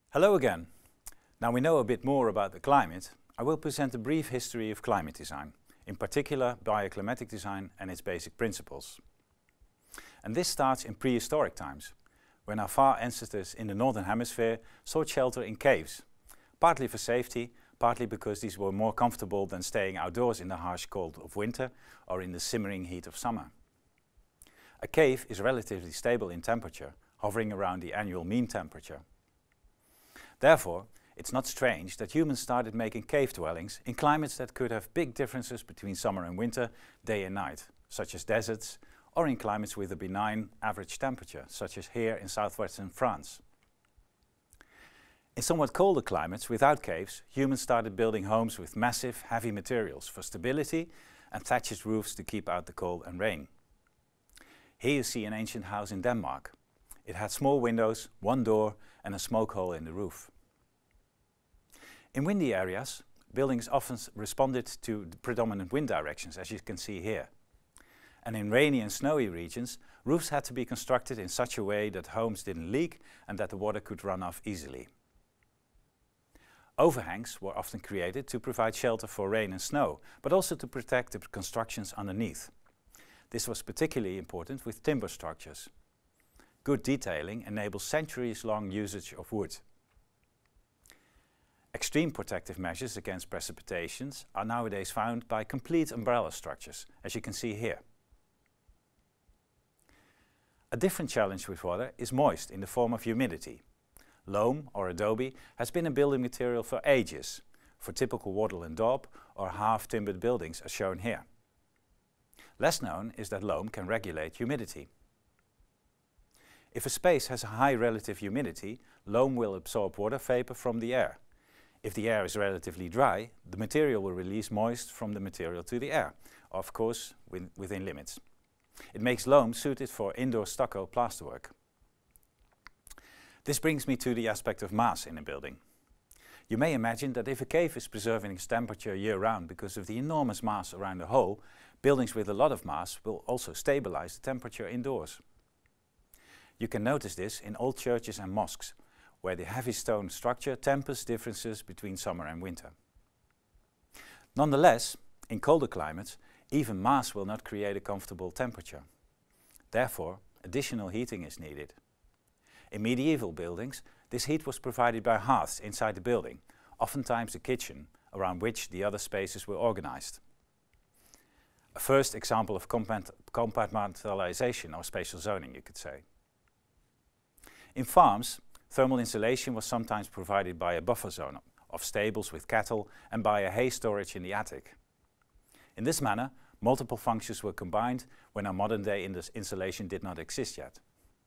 Hello again. Now we know a bit more about the climate, I will present a brief history of climate design, in particular bioclimatic design and its basic principles. And this starts in prehistoric times, when our far ancestors in the Northern Hemisphere sought shelter in caves, partly for safety, partly because these were more comfortable than staying outdoors in the harsh cold of winter or in the simmering heat of summer. A cave is relatively stable in temperature, hovering around the annual mean temperature. Therefore, it's not strange that humans started making cave dwellings in climates that could have big differences between summer and winter, day and night, such as deserts, or in climates with a benign average temperature, such as here in southwestern France. In somewhat colder climates without caves, humans started building homes with massive, heavy materials for stability and thatched roofs to keep out the cold and rain. Here you see an ancient house in Denmark. It had small windows, one door and a smoke hole in the roof. In windy areas, buildings often responded to the predominant wind directions, as you can see here. And in rainy and snowy regions, roofs had to be constructed in such a way that homes didn't leak and that the water could run off easily. Overhangs were often created to provide shelter for rain and snow, but also to protect the constructions underneath. This was particularly important with timber structures. Good detailing enables centuries-long usage of wood. Extreme protective measures against precipitations are nowadays found by complete umbrella structures, as you can see here. A different challenge with water is moist in the form of humidity. Loam or adobe has been a building material for ages, for typical wattle and daub or half-timbered buildings as shown here. Less known is that loam can regulate humidity. If a space has a high relative humidity, loam will absorb water vapor from the air. If the air is relatively dry, the material will release moist from the material to the air, of course within limits. It makes loam suited for indoor stucco plasterwork. This brings me to the aspect of mass in a building. You may imagine that if a cave is preserving its temperature year-round because of the enormous mass around the hole, buildings with a lot of mass will also stabilize the temperature indoors. You can notice this in old churches and mosques, where the heavy stone structure tempers differences between summer and winter. Nonetheless, in colder climates, even mass will not create a comfortable temperature. Therefore, additional heating is needed. In medieval buildings, this heat was provided by hearths inside the building, oftentimes the kitchen, around which the other spaces were organized. A first example of compartmentalization or spatial zoning, you could say. In farms, thermal insulation was sometimes provided by a buffer zone of stables with cattle and by a hay storage in the attic. In this manner, multiple functions were combined when our modern day insulation did not exist yet.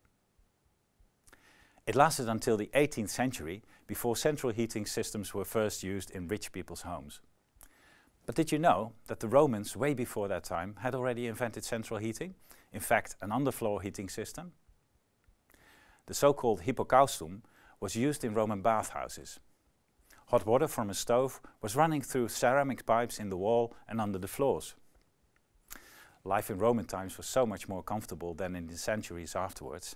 It lasted until the 18th century before central heating systems were first used in rich people's homes. But did you know that the Romans, way before that time, had already invented central heating? In fact, an underfloor heating system. The so-called hypocaustum was used in Roman bathhouses. Hot water from a stove was running through ceramic pipes in the wall and under the floors. Life in Roman times was so much more comfortable than in the centuries afterwards.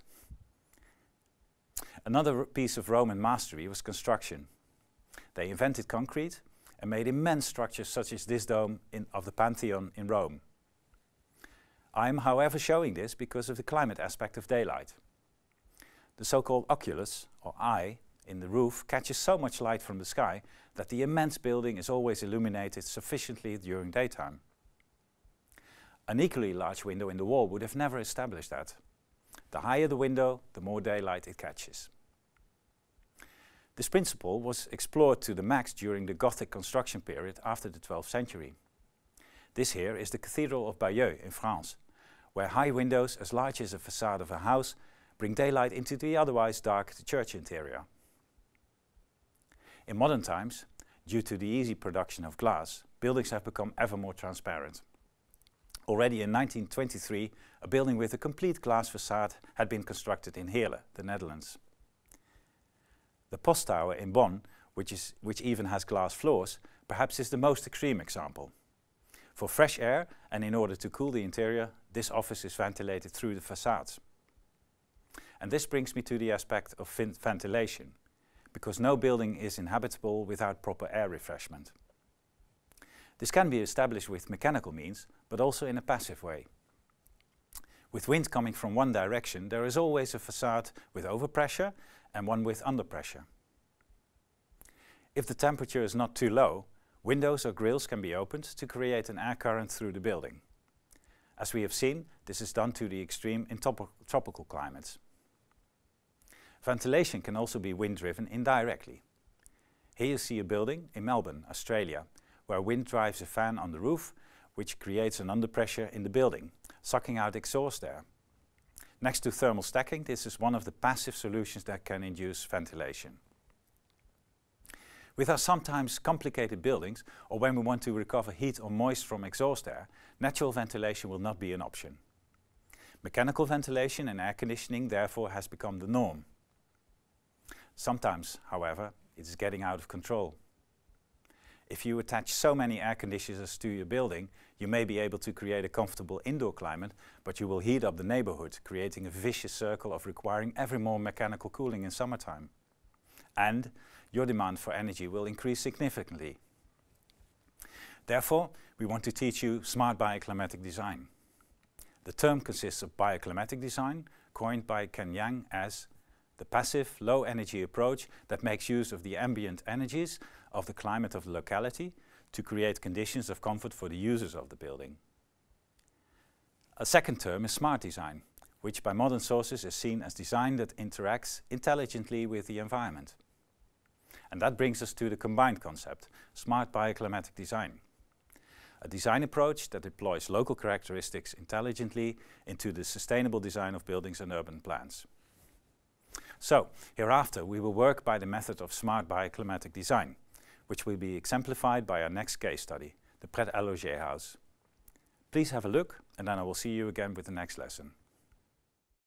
Another piece of Roman mastery was construction. They invented concrete and made immense structures such as this dome of the Pantheon in Rome. I am, however, showing this because of the climate aspect of daylight. The so-called oculus, or eye, in the roof catches so much light from the sky that the immense building is always illuminated sufficiently during daytime. An equally large window in the wall would have never established that. The higher the window, the more daylight it catches. This principle was explored to the max during the Gothic construction period after the 12th century. This here is the Cathedral of Bayeux in France, where high windows as large as a facade of a house bring daylight into the otherwise dark church interior. In modern times, due to the easy production of glass, buildings have become ever more transparent. Already in 1923, a building with a complete glass facade had been constructed in Heerlen, the Netherlands. The Post Tower in Bonn, which even has glass floors, perhaps is the most extreme example. For fresh air and in order to cool the interior, this office is ventilated through the facades. And this brings me to the aspect of ventilation. because no building is inhabitable without proper air refreshment. This can be established with mechanical means, but also in a passive way. With wind coming from one direction, there is always a facade with overpressure and one with underpressure. If the temperature is not too low, windows or grills can be opened to create an air current through the building. As we have seen, this is done to the extreme in tropical climates. Ventilation can also be wind-driven indirectly. Here you see a building in Melbourne, Australia, where wind drives a fan on the roof, which creates an underpressure in the building, sucking out exhaust air. Next to thermal stacking, this is one of the passive solutions that can induce ventilation. With our sometimes complicated buildings, or when we want to recover heat or moisture from exhaust air, natural ventilation will not be an option. Mechanical ventilation and air conditioning therefore has become the norm. Sometimes, however, it is getting out of control. If you attach so many air conditioners to your building, you may be able to create a comfortable indoor climate, but you will heat up the neighborhood, creating a vicious circle of requiring ever more mechanical cooling in summertime. And your demand for energy will increase significantly. Therefore, we want to teach you smart bioclimatic design. The term consists of bioclimatic design, coined by Ken Yang as the passive, low-energy approach that makes use of the ambient energies of the climate of the locality to create conditions of comfort for the users of the building. A second term is smart design, which by modern sources is seen as design that interacts intelligently with the environment. And that brings us to the combined concept, smart bioclimatic design. A design approach that deploys local characteristics intelligently into the sustainable design of buildings and urban plans. So, hereafter we will work by the method of smart bioclimatic design, which will be exemplified by our next case study, the Pret-a-Loger house. Please have a look, and then I will see you again with the next lesson.